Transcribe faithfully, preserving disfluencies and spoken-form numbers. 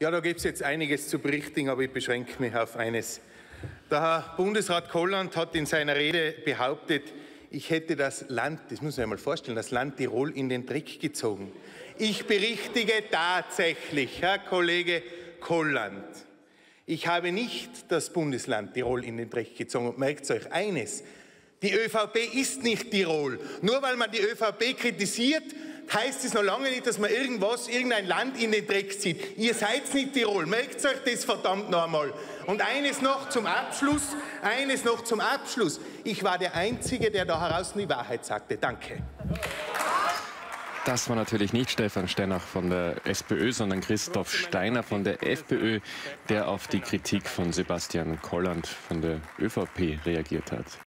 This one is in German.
Ja, da gibt es jetzt einiges zu berichtigen, aber ich beschränke mich auf eines. Der Herr Bundesrat Kolland hat in seiner Rede behauptet, ich hätte das Land, das muss man sich mal vorstellen, das Land Tirol in den Dreck gezogen. Ich berichtige tatsächlich, Herr Kollege Kolland, ich habe nicht das Bundesland Tirol in den Dreck gezogen. Und merkt euch eines, die ÖVP ist nicht Tirol. Nur weil man die ÖVP kritisiert, heißt es noch lange nicht, dass man irgendwas, irgendein Land in den Dreck zieht. Ihr seid nicht Tirol, merkt euch das verdammt noch einmal. Und eines noch zum Abschluss, eines noch zum Abschluss. Ich war der Einzige, der da heraus die Wahrheit sagte. Danke. Das war natürlich nicht Stefan Steinach von der SPÖ, sondern Christoph Steiner von der FPÖ, der auf die Kritik von Sebastian Kolland von der ÖVP reagiert hat.